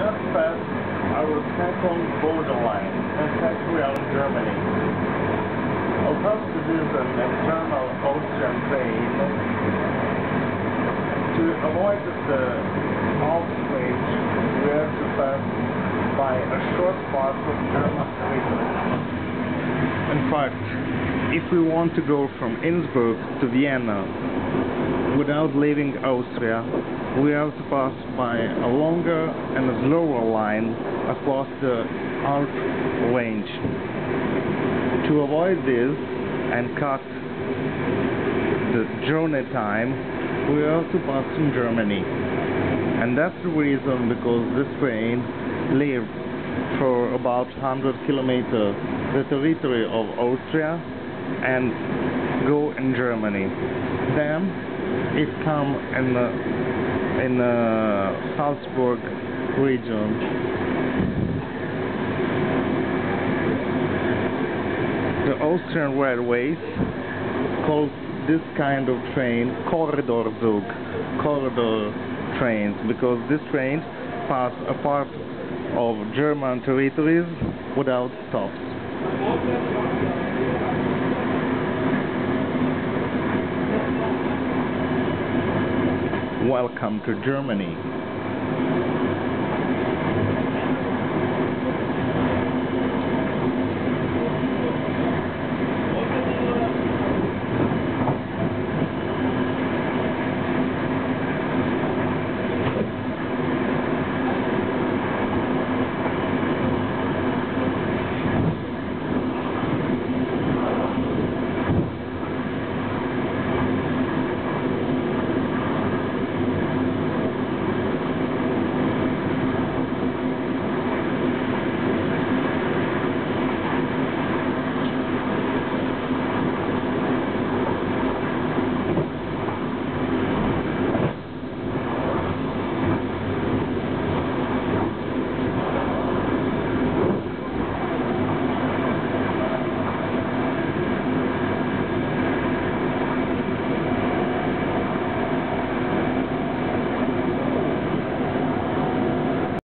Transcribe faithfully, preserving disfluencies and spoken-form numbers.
just passed our second borderline, and that's we are in Germany. Although this is an external Austrian train, to avoid the Alps range, we have to pass by a short part of German territory. In fact, if we want to go from Innsbruck to Vienna without leaving Austria, we have to pass by a longer and a slower line across the Alps range. To avoid this and cut the journey time, we have to pass in Germany. And that's the reason because this train leaves for about one hundred kilometers the territory of Austria and go in Germany. Then it come in the, in the Salzburg region. The Austrian Railways call this kind of train Korridorzug, corridor trains, because this train pass a part of German territories without stops. Welcome to Germany.